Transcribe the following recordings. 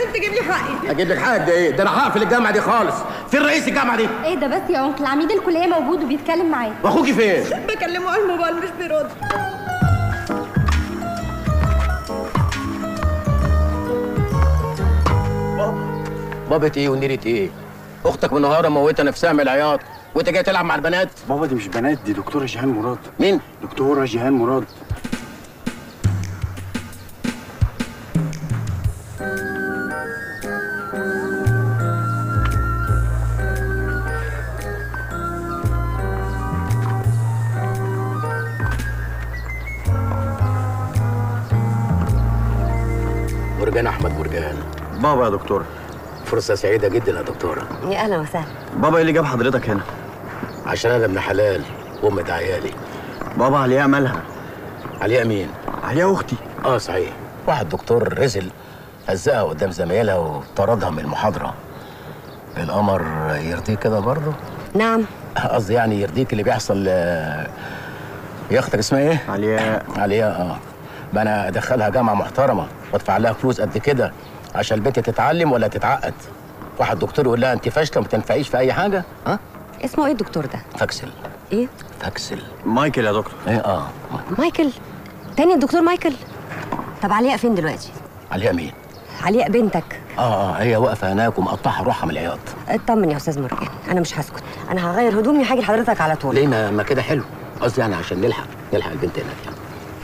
لازم تجيب لي حقي. اجيب لك حقك ده ايه؟ ده انا هقفل الجامعه دي خالص. فين رئيس الجامعه دي؟ ايه ده بس يا انكل؟ عميد الكليه موجود وبيتكلم معايا. واخوكي فين؟ بكلمه على الموبايل مش بيرد. بابا ايه ونيرة ايه؟ اختك منهاره موته نفسها من العياط وانت جاي تلعب مع البنات؟ بابا دي مش بنات، دي دكتوره جيهان مراد. مين؟ دكتوره جيهان مراد. مرجان احمد مرجان. بابا يا دكتوره. فرصه سعيده جدا يا دكتوره. يا اهلا وسهلا. بابا ايه اللي جاب حضرتك هنا؟ عشان انا ابن حلال وامة عيالي. بابا علياء مالها؟ علياء مين؟ علياء اختي. صحيح. واحد دكتور رزل هزقها قدام زمايلها وطردها من المحاضره. القمر يرضيك كده برضه؟ نعم. قصدي يعني يرضيك اللي بيحصل يا اختك اسمها ايه؟ علياء. علياء. بقى انا ادخلها جامعه محترمه وادفع لها فلوس قد كده عشان البنت تتعلم ولا تتعقد؟ واحد دكتور يقول لها انت فاشله وما تنفعيش في اي حاجه؟ اسمه ايه الدكتور ده؟ فاكسل. ايه؟ فاكسل. مايكل يا دكتور. ايه مايكل؟ تاني الدكتور مايكل؟ طب علياء فين دلوقتي؟ علياء مين؟ علياء بنتك. هي واقفه هناك ومقطعه روحها من العياط. اطمن يا استاذ مرجان، انا مش هسكت، انا هغير هدومي وهاجي لحضرتك على طول. ليه؟ ما كده حلو. قصدي يعني عشان نلحق البنت هناك يعني.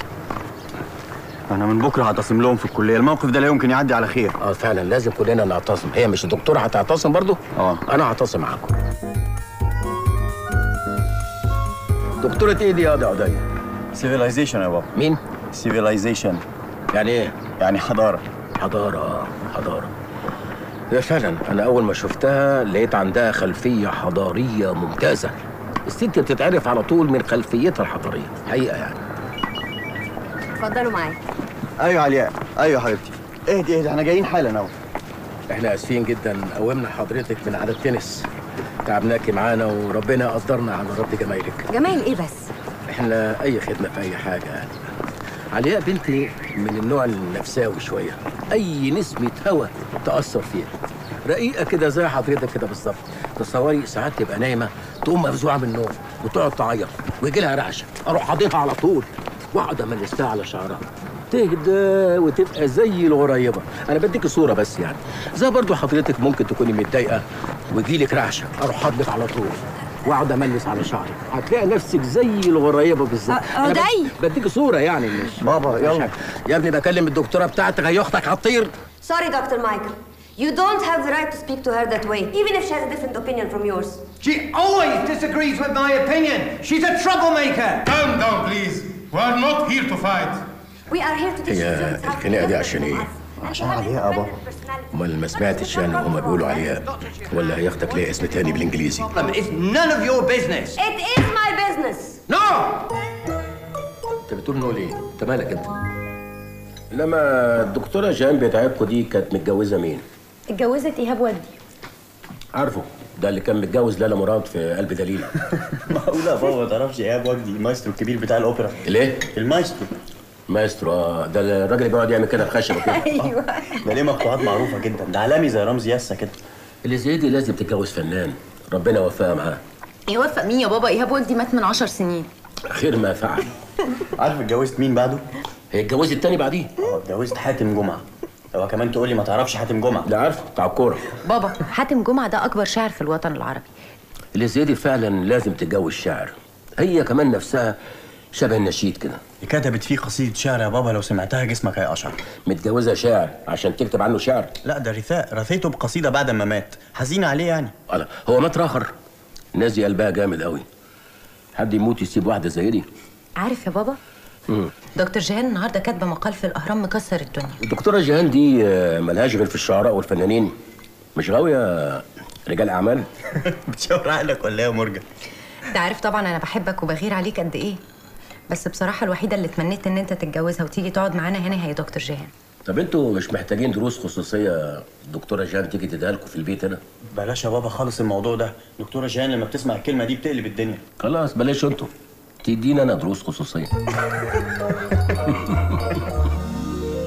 انا من بكره هعتصم لهم في الكليه، الموقف ده لا يمكن يعدي على خير. فعلا لازم كلنا نعتصم. هي مش الدكتوره هتعتصم برضو؟ انا هعتصم معاكم. دكتوره ايه دي يا عدي؟ سيفيلايزيشن يا بابا. مين؟ سيفيلايزيشن. يعني ايه؟ يعني حضاره. حضاره. هي فعلا انا اول ما شفتها لقيت عندها خلفيه حضاريه ممتازه. الست بتتعرف على طول من خلفيتها الحضاريه حقيقه يعني. اتفضلوا معايا. ايوه علياء، ايوه حبيبتي. اهدي احنا جايين حالا اهو. احنا اسفين جدا قومنا حضرتك من على التنس، تعبناكي معانا وربنا قدرنا على رد جمايلك. جمايل ايه بس؟ احنا اي خدمه في اي حاجه يعني. علياء بنتي من النوع النفساوي شويه، اي نسمه هوا تاثر فيها. رقيقه كده زي حضرتك كده بالظبط. تصوري ساعات تبقى نايمه تقوم مفزوعه من النوم وتقعد تعيط ويجي لها رعشه، اروح حاضنها على طول واقعد املسها على شعرها تهدى وتبقى زي الغريبه. انا بديك صوره بس يعني. زي برضو حضرتك ممكن تكوني متضايقه ويجي لك رعشه، اروح حاضنك على طول واقعد املس على شعرك، هتلاقي نفسك زي الغريبه بالظبط. بديك صوره يعني. مش بابا يلا يا ابني بكلم الدكتوره بتاعتك، هي اختك هتطير. Sorry, Dr. Michael. You don't have the right to speak to her that way, even if she has a different opinion from yours. She always disagrees with my opinion. She's a troublemaker. Calm down, please. We are not here to fight. We are here to teach هي الخناقه دي عشان ايه؟ عشان علياء يا بابا. امال ما سمعتش يعني هما بيقولوا علياء ولا هي اختك ليها اسم تاني بالانجليزي؟ It's none of your business. It is my business. No! انت بتقول نو ليه؟ انت مالك انت؟ لما الدكتوره جيهان بتاعتكوا دي كانت متجوزه مين؟ اتجوزت ايهاب ودي. عارفه ده اللي كان متجوز لالا مراد في قلب دليل. معقوله يا بابا ما تعرفش ايهاب وجدي المايسترو الكبير بتاع الاوبرا؟ ليه؟ المايسترو. مايسترو ده الراجل اللي بيقعد يعمل كده بخشبه كده. ايوه. ده ليه مقطوعات معروفه جدا، ده عالمي زي رمزي ياسا كده. اللي زي دي لازم تتجوز فنان، ربنا يوفقها معاه. يوفق مين يا بابا؟ ايهاب ولدي مات من 10 سنين. خير ما فعل. عارف اتجوزت مين بعده؟ هي اتجوزت التاني بعديه. اتجوزت حاتم جمعه. هو كمان تقول لي ما تعرفش حاتم جمعه؟ ده عارفه بتاع الكوره. بابا حاتم جمعه ده اكبر شاعر في الوطن العربي. اللي زي دي فعلا لازم تتجوز شاعر. هي كمان نفسها شبه النشيد كده. كتبت فيه قصيده شعر يا بابا، لو سمعتها جسمك هيقشعر. متجوزه شاعر عشان تكتب عنه شعر؟ لا ده رثيته بقصيده بعد ما مات، حزينه عليه يعني. هو مات راخر. الناس دي قلبها جامد قوي. حد يموت يسيب واحده زي دي؟ عارف يا بابا؟ دكتور جيهان النهارده كاتبه مقال في الاهرام مكسر الدنيا. الدكتوره جيهان دي ملهاش غير في الشعراء والفنانين، مش غاويه رجال اعمال. بتشاور عقلك ولا ايه يا مرجان؟ انت عارف طبعا انا بحبك وبغير عليك قد ايه، بس بصراحه الوحيده اللي اتمنيت ان انت تتجوزها وتيجي تقعد معانا هنا هي دكتور جيهان. طب انتوا مش محتاجين دروس خصوصيه الدكتوره جيهان تيجي تديها لكم في البيت هنا؟ بلاش يا بابا خالص الموضوع ده، دكتوره جيهان لما بتسمع الكلمه دي بتقلب الدنيا. خلاص بلاش انتوا، تدينا انا دروس خصوصيه.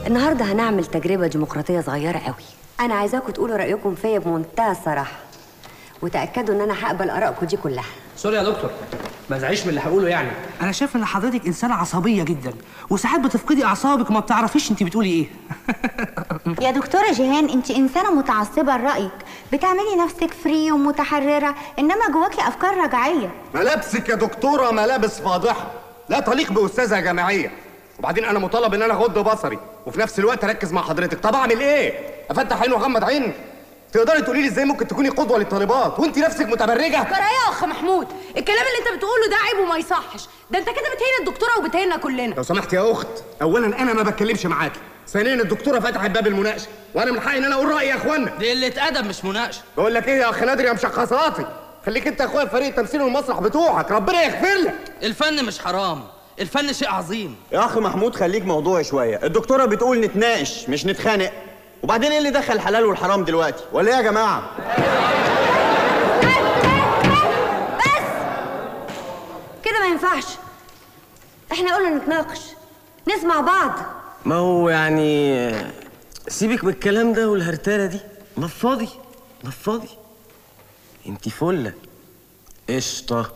النهارده هنعمل تجربة ديمقراطية صغيرة قوي. أنا عايزاكم تقولوا رأيكم فيا بمنتهى الصراحة، وتأكدوا إن أنا هقبل آرائكم دي كلها. سوري يا دكتور، ما تزعليش من اللي هقوله يعني. انا شايف ان حضرتك انسانه عصبيه جدا، وساعات بتفقدي اعصابك وما بتعرفيش انت بتقولي ايه. يا دكتورة جيهان، انت انسانة متعصبة لرأيك، بتعملي نفسك فري ومتحررة، انما جواكي افكار رجعية. ملابسك يا دكتورة ملابس فاضحة، لا تليق بأستاذة جامعية. وبعدين أنا مطالب إن أنا أغض بصري وفي نفس الوقت أركز مع حضرتك. طب أعمل إيه؟ أفتح عين وأغمض عين؟ تقدري تقولي لي إزاي ممكن تكوني قدوة للطالبات وأنت نفسك متبرجة؟ جرى يا أخ محمود، الكلام اللي أنت بتقوله ده عيب وما يصحش، ده أنت كده بتهين الدكتورة وبتهيننا كلنا. لو سمحت يا أخت، أولاً أنا ما بتكلمش معاكي، ثانياً الدكتورة فتحت باب المناقشة، وأنا من حقي إن أنا أقول رأيي يا إخوانا. دي قلة أدب مش مناقشة. بقول لك إيه يا أخ نادر يا مشخصاتي؟ خليك أنت يا أخويا في فريق التمثيل والمسرح بتوعك، ربنا يغفر لك. الفن مش حرام، الفن شيء عظيم. يا اخ محمود خليك موضوعي شويه، الدكتوره بتقول نتناقش مش نتخانق. وبعدين ايه اللي دخل الحلال والحرام دلوقتي؟ ولا ايه يا جماعه؟ بس كده ما ينفعش. احنا قلنا نتناقش، نسمع بعض. ما هو يعني سيبك من الكلام ده والهرتالة دي، نفضي نفضي. انتي فلة قشطة.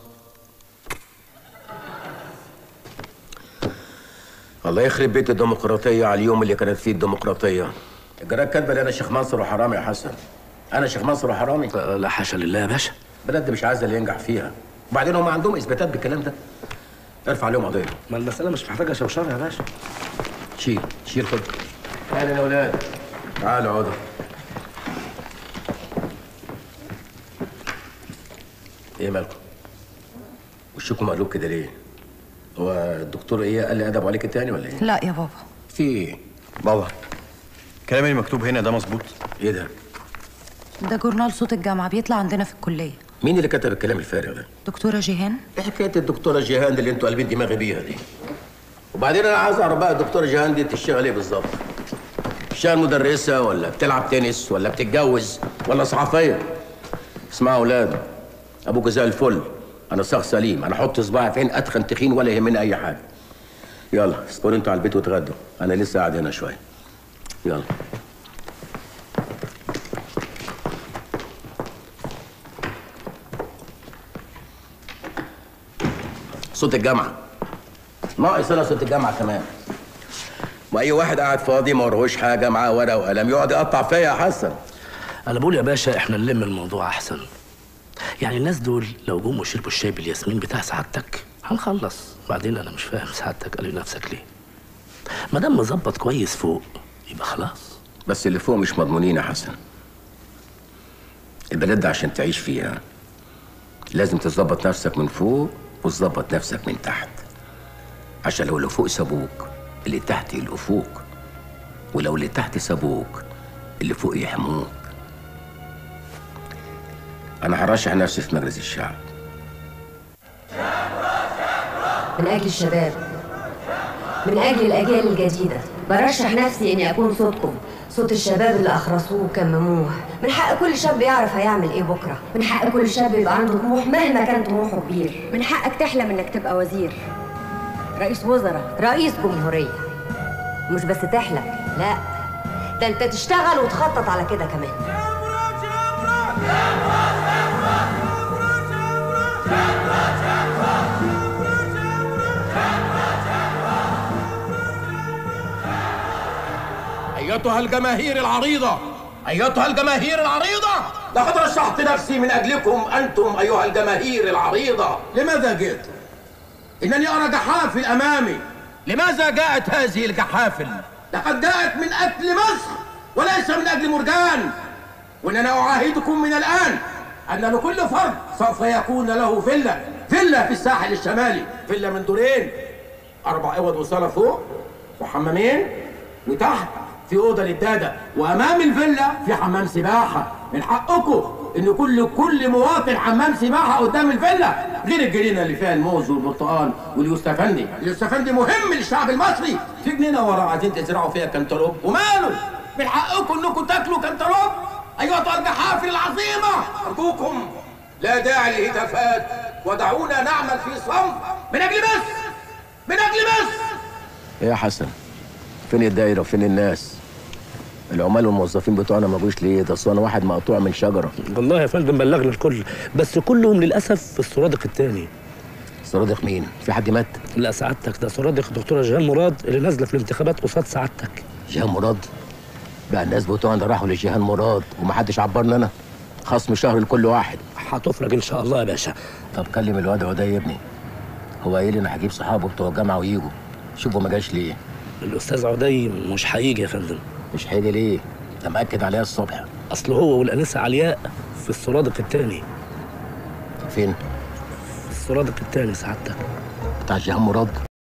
الله يخرب بيت الديمقراطية على اليوم اللي كانت فيه الديمقراطية. الجرايد كاتبة لي أنا شيخ منصور وحرامي يا حسن. أنا شيخ منصور وحرامي؟ لا حاشا لله يا باشا. بلد مش عايزة اللي ينجح فيها. وبعدين هم عندهم إثباتات بالكلام ده. ارفع عليهم قضية. ما المسألة مش محتاجة شوشرة يا باشا. شيل خد. أهلا يا أولاد. تعالوا اقعدوا. إيه مالكم؟ وشكم مقلوب كده ليه؟ هو الدكتور إيه قال لي أدب عليك تاني ولا إيه؟ لا يا بابا. في إيه؟ بابا الكلام اللي مكتوب هنا ده مظبوط؟ إيه ده؟ ده جورنال صوت الجامعة بيطلع عندنا في الكلية. مين اللي كتب الكلام الفارغ ده؟ دكتورة جيهان. ايه حكايه الدكتوره جيهان دي اللي انتوا قلبين دماغي بيها دي؟ وبعدين انا عايز اعرف بقى الدكتوره جيهان دي بتشتغل ايه بالظبط؟ بتشتغل مدرسه ولا بتلعب تنس ولا بتتجوز ولا صحفيه؟ اسمعوا يا اولاد، ابوك زي الفل، انا شخص سليم، انا احط صباعي فين اتخن تخين ولا يهمني اي حاجه. يلا اسكنوا انتوا على البيت واتغدوا، انا لسه قاعد هنا شويه. يلا. صوت الجامعة ناقص انا صوت الجامعة كمان. واي واحد قاعد فاضي ما وراهوش حاجة معاه ورقة وقلم يقعد يقطع فيا يا حسن. انا بقول يا باشا احنا نلم الموضوع احسن. يعني الناس دول لو جم وشربوا الشاي بالياسمين بتاع سعادتك هنخلص. بعدين انا مش فاهم سعادتك قال لنفسك ليه؟ ما دام مظبط كويس فوق يبقى خلاص. بس اللي فوق مش مضمونين يا حسن. البلد ده عشان تعيش فيها لازم تظبط نفسك من فوق وتظبط نفسك من تحت، عشان لو اللي فوق سابوك اللي تحت يلقفوك، ولو اللي تحت سابوك اللي فوق يحموك. انا هرشح نفسي في مجلس الشعب من أجل الشباب، من أجل الأجيال الجديدة، برشح نفسي إني أكون صوتكم، صوت الشباب اللي أخرسوه وكمموه. من حق كل شاب يعرف هيعمل إيه بكرة، من حق كل شاب يبقى عنده طموح مهما كان طموحه كبير، من حقك تحلم إنك تبقى وزير، رئيس وزراء، رئيس جمهورية. مش بس تحلم، لا ده أنت تشتغل وتخطط على كده كمان. أيتها الجماهير العريضة، أيتها الجماهير العريضة، لقد رشحت نفسي من أجلكم أنتم أيها الجماهير العريضة. لماذا جئت؟ إنني أرى جحافل أمامي. لماذا جاءت هذه الجحافل؟ لقد جاءت من أجل مصر وليس من أجل مرجان. وإننا أعاهدكم من الآن أن لكل فرد سوف يكون له فيلا، فيلا في الساحل الشمالي، فيلا من دورين، 4 أوض وصالة فوق وحمامين، وتحت في أوضة للدادة، وأمام الفيلا في حمام سباحة. من حقكم إن كل مواطن حمام سباحة قدام الفيلا، غير الجنينة اللي فيها الموز والبرتقال واليوستفندي. اليوستفندي مهم للشعب المصري. في جنينة ورا عايزين تزرعوا فيها كنتالوب، وماله؟ من حقكم إنكم تاكلوا كنتالوب أيها الجحافل العظيمة. أرجوكم لا داعي للهتافات، ودعونا نعمل في صمت من أجل مصر، من أجل مصر. يا حسن فين الدايره وفين الناس؟ العمال والموظفين بتوعنا ما جوش ليه؟ ده اصل انا واحد مقطوع من شجره. والله يا فندم بلغنا الكل، بس كلهم للاسف في السرادق الثاني. سرادق مين؟ في حد مات؟ لا سعادتك، ده سرادق الدكتوره جيهان مراد اللي نازله في الانتخابات قصاد سعادتك. جيهان مراد؟ بقى الناس بتوعنا راحوا لجيهان مراد ومحدش عبرنا انا. خصم شهر لكل واحد. هتفرج ان شاء الله يا باشا. طب كلم الواد عدي ابني، هو قايل لي انا هجيب صحابه بتوع الجامعه ويجوا. شوفوا ما جاش ليه؟ الاستاذ عدي مش هيجي يا فندم. مش هيجي ليه؟ ده مأكد عليها الصبح. اصل هو والانسه علياء في السرادق الثاني. فين؟ في السرادق الثاني سعادتك. بتاع جيهان مراد؟